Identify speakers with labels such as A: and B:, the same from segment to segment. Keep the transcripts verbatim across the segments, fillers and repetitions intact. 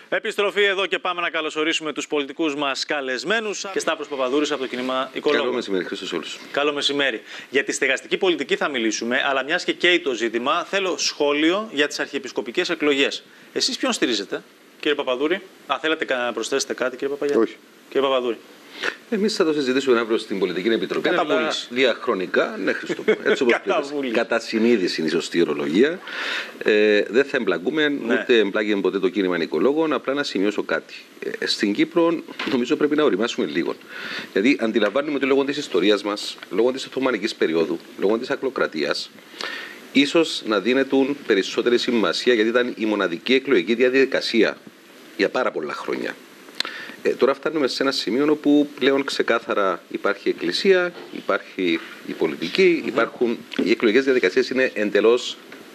A: Επιστροφή εδώ και πάμε να καλωσορίσουμε τους πολιτικούς μας καλεσμένους. Και Σταύρος Παπαδούρης από το κίνημα Οικολόγων.
B: Καλό μεσημέρι, Χρήστος όλους.
A: Καλό μεσημέρι. Για τη στεγαστική πολιτική θα μιλήσουμε, αλλά μιας και καίει το ζήτημα, θέλω σχόλιο για τις αρχιεπισκοπικές εκλογές. Εσείς ποιον στηρίζετε, κύριε Παπαδούρη? Α, θέλετε να προσθέσετε κάτι, κύριε Παπαγιάννη?
B: Όχι.
A: Κύριε Παπαδούρη.
B: Εμείς θα το συζητήσουμε αύριο στην Πολιτική Επιτροπή. Αλλά διαχρονικά, ναι, Χριστό. Έτσι όπως πήρες. Κατά συνείδηση είναι η σωστή ορολογία. Ε, δεν θα εμπλακούμε, ναι. ούτε εμπλάκει ποτέ το κίνημα Οικολόγων. Απλά να σημειώσω κάτι. Ε, στην Κύπρο, νομίζω πρέπει να οριμάσουμε λίγο. Γιατί αντιλαμβάνουμε ότι λόγω της ιστορίας μας, λόγω της Οθωμανικής περίοδου, λόγω της ακλοκρατίας, ίσως να δίνεται περισσότερη σημασία, γιατί ήταν η μοναδική εκλογική διαδικασία για πάρα πολλά χρόνια. Ε, τώρα φτάνουμε σε ένα σημείο όπου πλέον ξεκάθαρα υπάρχει η Εκκλησία, υπάρχει η πολιτική, mm-hmm. υπάρχουν, οι εκλογικές διαδικασίες είναι εντελώς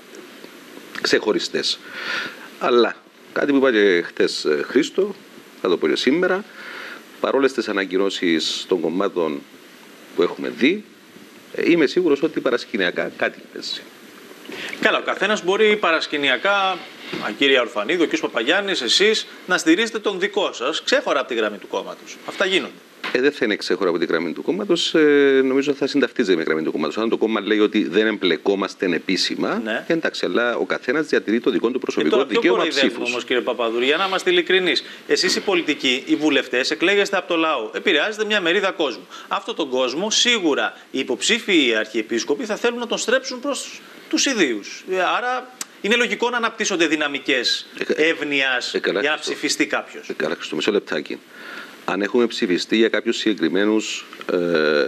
B: ξεχωριστές. Αλλά κάτι που είπα και χτες Χρήστο, θα το πω και σήμερα, παρόλες τις ανακοινώσεις των κομμάτων που έχουμε δει, ε, είμαι σίγουρος ότι παρασκηνιακά κάτι παίζει.
A: Καλά, ο καθένας μπορεί παρασκηνιακά, κύριε Ορφανίδη, ο κ. Παπαγιάννης, εσείς, να στηρίζετε τον δικό σας, ξέχωρα από τη γραμμή του κόμματος. Αυτά γίνονται.
B: Ε, δεν θα είναι ξέχωρα από τη γραμμή του κόμματος. Ε, νομίζω θα συνταυτίζεται με τη γραμμή του κόμματος. Αν το κόμμα λέει ότι δεν εμπλεκόμαστε επίσημα, ναι. εντάξει, αλλά ο καθένας διατηρεί το δικό του προσωπικό ε, δικαίωμα ψήφους.
A: Όμως, κύριε Παπαδούρη, για να είμαστε ειλικρινείς, εσείς οι πολιτικοί, οι βουλευτές, εκλέγεστε από το λαό. Επηρεάζετε μια μερίδα κόσμου. Αυτόν τον κόσμο, σίγουρα οι υποψήφιοι αρχιεπίσκοποι θα θέλουν να τον στρέψουν προς τους ιδίους. Άρα είναι λογικό να αναπτύσσονται δυναμικές εύνοιας ε, για να ψηφιστεί κάποιος.
B: Ε, καλά, στο μισό λεπτάκι. Αν έχουμε ψηφιστεί για κάποιους συγκεκριμένους ε,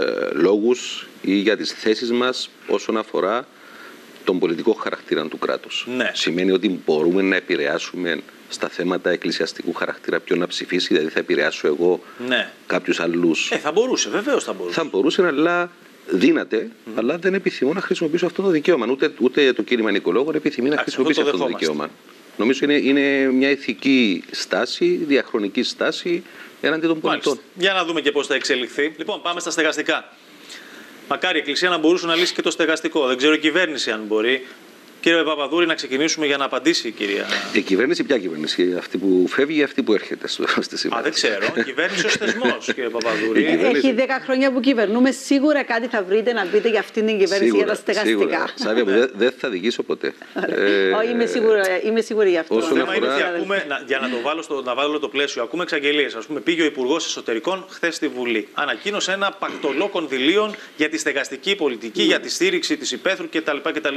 B: λόγους ή για τις θέσεις μας όσον αφορά τον πολιτικό χαρακτήρα του κράτους.
A: Ναι.
B: Σημαίνει ότι μπορούμε να επηρεάσουμε στα θέματα εκκλησιαστικού χαρακτήρα ποιον να ψηφίσει, δηλαδή θα επηρεάσω εγώ
A: ναι.
B: κάποιους άλλους.
A: Ε, θα μπορούσε, βεβαίως θα μπορούσε.
B: Θα μπορούσε, αλλά δύναται, mm. αλλά δεν επιθυμώ να χρησιμοποιήσω αυτό το δικαίωμα. Ούτε, ούτε το κίνημα Οικολόγων επιθυμεί να χρησιμοποιήσει αυτό το, αυτό το δικαίωμα. Νομίζω είναι, είναι μια ηθική στάση, διαχρονική στάση έναντι των πολιτών.
A: Μάλιστα. Για να δούμε και πώς θα εξελιχθεί. Λοιπόν, πάμε στα στεγαστικά. Μακάρι η Εκκλησία να μπορούσε να λύσει και το στεγαστικό. Δεν ξέρω η κυβέρνηση αν μπορεί. Κύριε Παπαδούρη, να ξεκινήσουμε για να απαντήσει η κυρία.
B: Η κυβέρνηση, ποια κυβέρνηση, αυτή που φεύγει ή αυτή που έρχεται στη σήμερα?
A: Α, δεν ξέρω. Η κυβέρνηση ως θεσμός, κύριε Παπαδούρη.
C: Κυβέρνηση... Έχει δέκα χρόνια που κυβερνούμε. Σίγουρα κάτι θα βρείτε να πείτε για αυτήν την κυβέρνηση σίγουρα, για τα στεγαστικά.
B: Σάβια μου, δεν δε θα δικήσω ποτέ.
C: ε, είμαι, σίγουρα, είμαι σίγουρη γι' αυτό.
A: Το θέμα είναι ότι ακούμε, να, για να το βάλω στο να βάλω το πλαίσιο, ακούμε εξαγγελίες. Ας πούμε, πήγε ο Υπουργός Εσωτερικών χθες στη Βουλή. Ανακοίνωσε ένα πακτολό κονδυλίων για τη στεγαστική πολιτική, για τη στήριξη της υπαίθρου κτλ.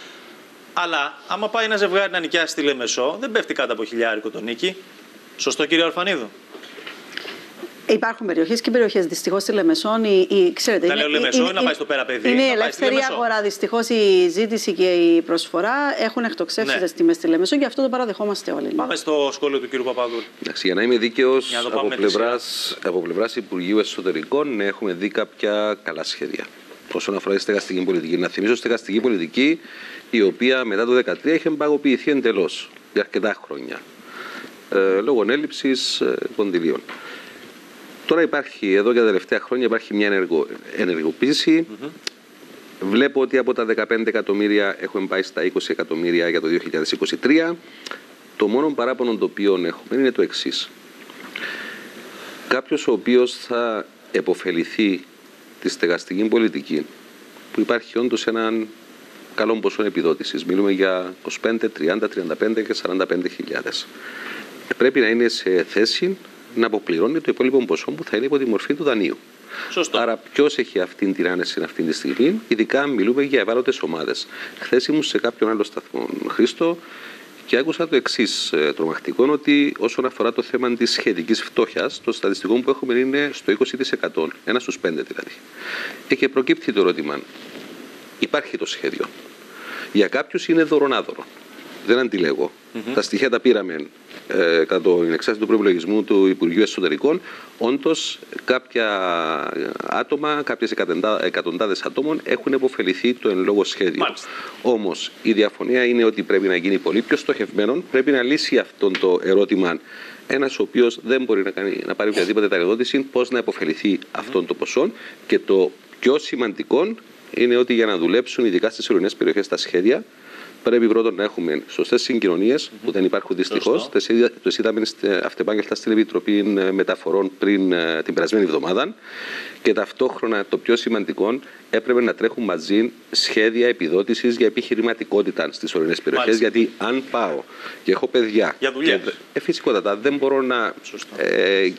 A: Αλλά άμα πάει ένα ζευγάρι να νοικιάσει στη Λεμεσό, δεν πέφτει κάτω από χιλιάρικο το νίκη. Σωστό, κύριε Ορφανίδου?
C: Υπάρχουν περιοχές και περιοχές. Δυστυχώς στη Λεμεσόν, η, η, ξέρετε.
A: Τα λέω Λεμεσό ή να πάει στο πέρα παιδί.
C: Είναι η ελεύθερη αγορά. Δυστυχώς η ζήτηση και η προσφορά έχουν εκτοξεύσει τις τιμές στη Λεμεσό και αυτό το παραδεχόμαστε όλοι.
A: Πάμε στο σχόλιο του κύριου Παπαδούρη.
B: Εντάξει, για να είμαι δίκαιος, από πλευράς, από πλευράς Υπουργείου Εσωτερικών, ναι, έχουμε δει κάποια καλά σχέδια. Όσον αφορά τη στεγαστική πολιτική. Να θυμίσω στεγαστική πολιτική, η οποία μετά το δύο χιλιάδες δεκατρία είχε εμπαγωποιηθεί εντελώς για αρκετά χρόνια, ε, λόγω έλλειψης ε, κονδυλίων. Τώρα υπάρχει, εδώ για τα τελευταία χρόνια, υπάρχει μια ενεργο, ενεργοποίηση. Mm-hmm. Βλέπω ότι από τα δεκαπέντε εκατομμύρια έχουμε πάει στα είκοσι εκατομμύρια για το δύο χιλιάδες είκοσι τρία. Το μόνο παράπονο το οποίο έχουμε είναι το εξής. Κάποιος ο οποίος θα επωφεληθεί τη στεγαστική πολιτική, που υπάρχει όντως έναν καλό ποσό επιδότησης. Μιλούμε για είκοσι πέντε, τριάντα, τριάντα πέντε και σαράντα πέντε χιλιάδες. Πρέπει να είναι σε θέση να αποπληρώνει το υπόλοιπο ποσό που θα είναι υπό τη μορφή του δανείου.
A: Σωστό.
B: Άρα, ποιος έχει αυτή την άνεση αυτή τη στιγμή, ειδικά μιλούμε για ευάλωτες ομάδες. Χθες ήμουν σε κάποιον άλλο σταθμό, Χρήστο, και άκουσα το εξής ε, τρομακτικό, ότι όσον αφορά το θέμα της σχετικής φτώχειας, το στατιστικό που έχουμε είναι στο είκοσι τοις εκατό, ένα στους πέντε δηλαδή. Ε, και προκύπτει το ερώτημα, υπάρχει το σχέδιο. Για κάποιους είναι δωρονάδωρο. Δεν αντιλέγω. Mm-hmm. Τα στοιχεία τα πήραμε ε, κατά το εξάρτητο του προϋπολογισμού του Υπουργείου Εσωτερικών. Όντως, κάποια άτομα, κάποιες εκατοντάδες ατόμων έχουν επωφεληθεί το εν λόγω σχέδιο. Όμως, η διαφωνία είναι ότι πρέπει να γίνει πολύ πιο στοχευμένο, πρέπει να λύσει αυτό το ερώτημα ένας ο οποίος δεν μπορεί να, κάνει, να πάρει οποιαδήποτε ταλαιοδότηση, πώς να επωφεληθεί mm-hmm. αυτόν το ποσό. Και το πιο σημαντικό είναι ότι για να δουλέψουν, ειδικά στις ορεινές περιοχές, τα σχέδια, πρέπει πρώτον να έχουμε σωστές συγκοινωνίες mm-hmm. που δεν υπάρχουν δυστυχώς. Το είδαμε αυτεπάγγελτα στην Επιτροπή Μεταφορών πριν την περασμένη εβδομάδα. Και ταυτόχρονα το πιο σημαντικό, έπρεπε να τρέχουν μαζί σχέδια επιδότησης για επιχειρηματικότητα στις ορεινές περιοχές. Γιατί αν πάω και έχω παιδιά.
A: Για δουλειές.
B: Και, ε, φυσικότατα δεν μπορώ να. Ε,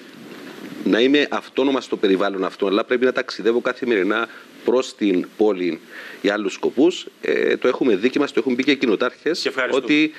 B: να είμαι αυτόνομα στο περιβάλλον αυτό, αλλά πρέπει να ταξιδεύω καθημερινά προς την πόλη για άλλους σκοπούς. Ε, το έχουμε δει και μας το έχουν πει και οι κοινοτάρχες ότι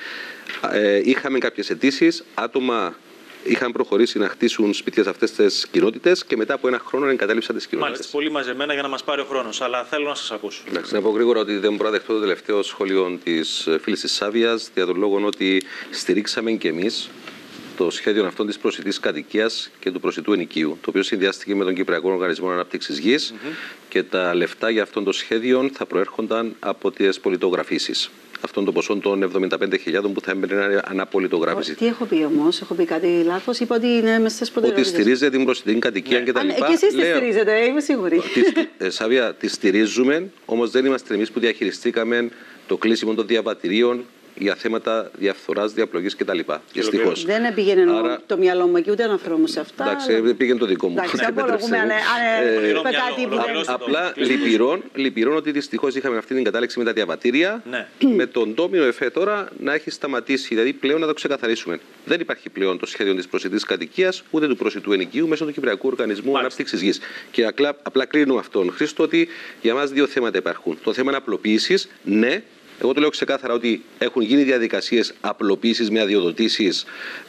B: ε, είχαμε κάποιες αιτήσεις, άτομα είχαν προχωρήσει να χτίσουν σπίτια σε αυτές τις κοινότητες και μετά από ένα χρόνο εγκατέλειψαν τις κοινότητες.
A: Μάλιστα, πολύ μαζεμένα για να μας πάρει ο χρόνος, αλλά θέλω να σας ακούσω.
B: Εντάξει, να πω γρήγορα ότι δεν μπορώ να δεχτώ το τελευταίο σχόλιο της φίλης της Σάβιας, δια τον λόγο ότι στηρίξαμε και εμείς το σχέδιο αυτών της προσιτής κατοικίας και του προσιτού ενοικίου, το οποίο συνδυάστηκε με τον Κυπριακό Οργανισμό Ανάπτυξης Γης mm-hmm. και τα λεφτά για αυτόν το σχέδιο θα προέρχονταν από τις πολιτογραφήσεις. Αυτόν το ποσό των εβδομήντα πέντε χιλιάδες που θα έμπαινε αναπολιτογράφηση.
C: Τι έχω πει όμως, έχω πει κάτι λάθος, είπα ότι είναι μέσα στις προτεραιότητες.
B: Ότι στηρίζεται την προσιτή κατοικία
C: ναι.
B: κτλ.
C: Και εσείς τη στηρίζετε, είμαι σίγουρη.
B: Τη, Σάβια, τη στηρίζουμε, όμως δεν είμαστε εμείς που διαχειριστήκαμε το κλείσιμο των διαβατηρίων για θέματα διαφθοράς, διαπλογής κτλ. Δυστυχώς.
C: Δεν πήγαινε Άρα... το μυαλό μου και ούτε αναφέρομαι σε αυτά.
B: Εντάξει, αλλά... πήγαινε το δικό μου.
C: Εντάξει, απολογούμε αν είπε κάτι που δεν...
B: Απλά λυπηρών ότι δυστυχώς είχαμε αυτή την κατάληξη με τα διαβατήρια.
A: Ναι.
B: Με τον ντόμινο εφέ τώρα να έχει σταματήσει. Δηλαδή πλέον να το ξεκαθαρίσουμε. Δεν υπάρχει πλέον το σχέδιο της προσιτής κατοικίας ούτε του προσιτού ενοικίου μέσω του Κυπριακού Οργανισμού Ανάπτυξης Γης. Και απλά, απλά κλείνω αυτόν, Χρήστο, ότι για μας δύο θέματα υπάρχουν. Το θέμα απλοποίησης, ναι. Εγώ το λέω ξεκάθαρα ότι έχουν γίνει διαδικασίες απλοποίησης με αδειοδοτήσεις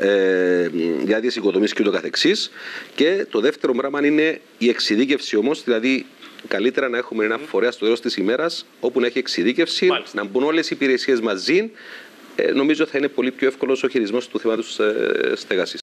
B: ε, για τις οικοδομές και ούτω καθεξής. Και το δεύτερο πράγμα είναι η εξειδίκευση όμως, δηλαδή καλύτερα να έχουμε ένα φορέα στο τέλος της ημέρας όπου να έχει εξειδίκευση, Μάλιστα. να μπουν όλες οι υπηρεσίες μαζί. Ε, νομίζω θα είναι πολύ πιο εύκολος ο χειρισμός του θέματος ε, στέγασης.